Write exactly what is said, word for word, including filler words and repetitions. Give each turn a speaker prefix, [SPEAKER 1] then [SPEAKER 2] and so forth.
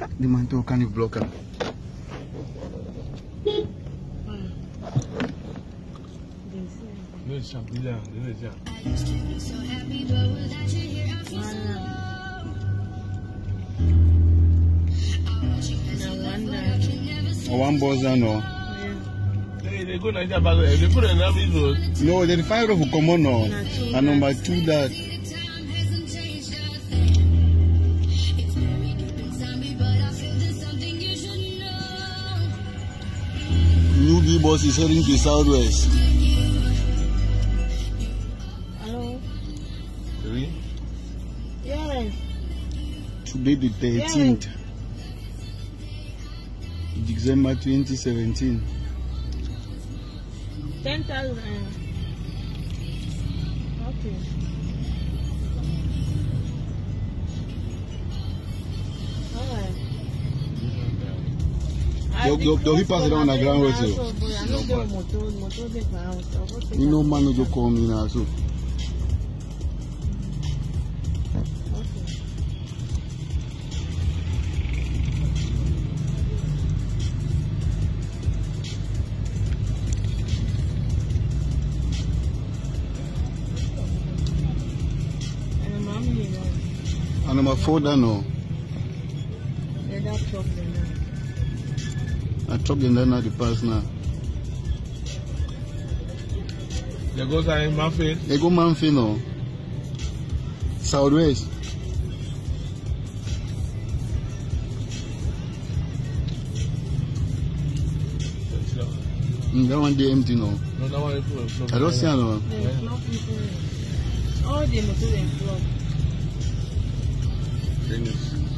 [SPEAKER 1] The man too can block her. One boss no.
[SPEAKER 2] They go Nigeria back. They put a name road.
[SPEAKER 1] No, they five of common no. And number two that. New B boss is heading to southwest.
[SPEAKER 3] Hello.
[SPEAKER 2] Three.
[SPEAKER 3] Yes.
[SPEAKER 1] Today the thirteenth. Yes. December twenty seventeen.
[SPEAKER 3] Ten thousand. Okay. Alright.
[SPEAKER 1] They'll be passing on the ground road. You know, man, you call me now. So. And number four, that no.
[SPEAKER 3] Yeah, that problem now.
[SPEAKER 1] I truck in there now, the pass now.
[SPEAKER 2] They go to Mamfe.
[SPEAKER 1] They go Mamfe now. Southwest. Mm, that one day empty now.
[SPEAKER 2] No, that one is full.
[SPEAKER 1] I don't see it now.
[SPEAKER 3] All the motor and flood.
[SPEAKER 2] Finish.